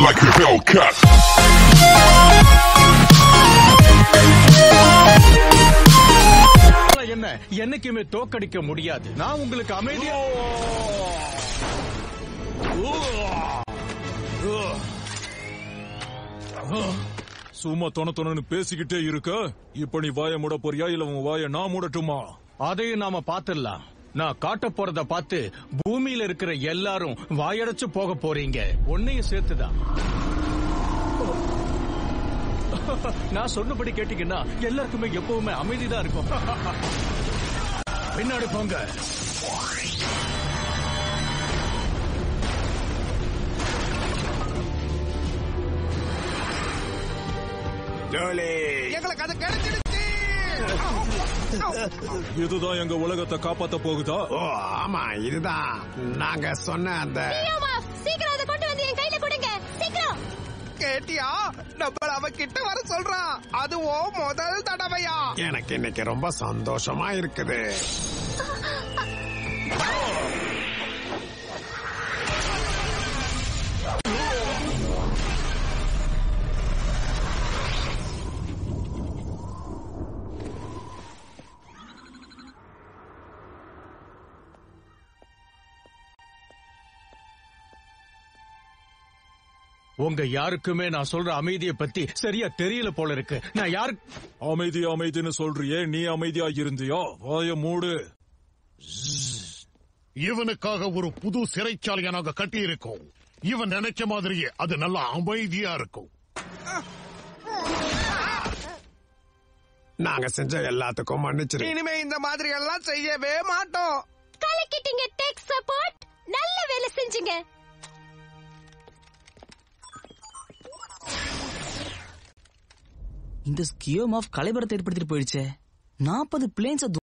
like a Hellcat. என்ன என்னைக்குமே தோக்கடிக்க முடியாது. நான் உங்களுக்கு அமைதியா சும்மா தொண பேசிக்கிட்டே இருக்க. இப்ப நீ வாய மூட போறியா இல்ல உன் வாய நான் மூடட்டுமா? அதையும் நாம பாத்துடலாம். நான் காட்ட போறத பார்த்து பூமியில இருக்கிற எல்லாரும் வாயடைச்சு போக போறீங்க. உன்னையும் சேர்த்துதான். நான் சொன்னபடி கேட்டீங்கன்னா எல்லாருக்குமே எப்பவுமே அமைதிதான் இருக்கும். பின்னாடி போங்க. எங்களுக்கு அது கிடைச்சிருச்சு. இதுதான் எங்க உலகத்தை காப்பாத்த போகுதா? ஓ ஆமா, இதுதான் நாங்க சொன்ன அந்த. சீக்கிரம் அதை கொண்டு வந்து என் கையில கொடுங்க, சீக்கிரம். கேட்டியா, நம்மள அவ கிட்ட வர சொல்றான். அதுவும் முதல் தடவையா. எனக்கு இன்னைக்கு ரொம்ப சந்தோஷமா இருக்குது. உங்க யாருக்குமே நான் சொல்ற அமைதியை பத்தி சரியா தெரியல போல இருக்கு. நான் யாருக்கு அமைதின்னு சொல்றியே, நீ அமைதியா இருந்தியா? வாய மூடு. இவனுக்காக ஒரு புது சிறைச்சாலையை நாங்க கட்டி இருக்கோம். இவன் நினைச்ச மாதிரியே அது நல்லா அமைதியா இருக்கும். நாங்க செஞ்ச எல்லாத்துக்கும் மன்னிச்சிரு. இனிமே இந்த மாதிரி எல்லாம் செய்யவே மாட்டோம். கலக்கிட்டீங்க டெக் சப்போர்ட். நல்ல வேலை செஞ்சீங்க. இந்த ஸ்கியோம் ஆஃப் கலைபரத்தை ஏற்படுத்திட்டு போயிடுச்சே. 40 பிளேன்ஸ்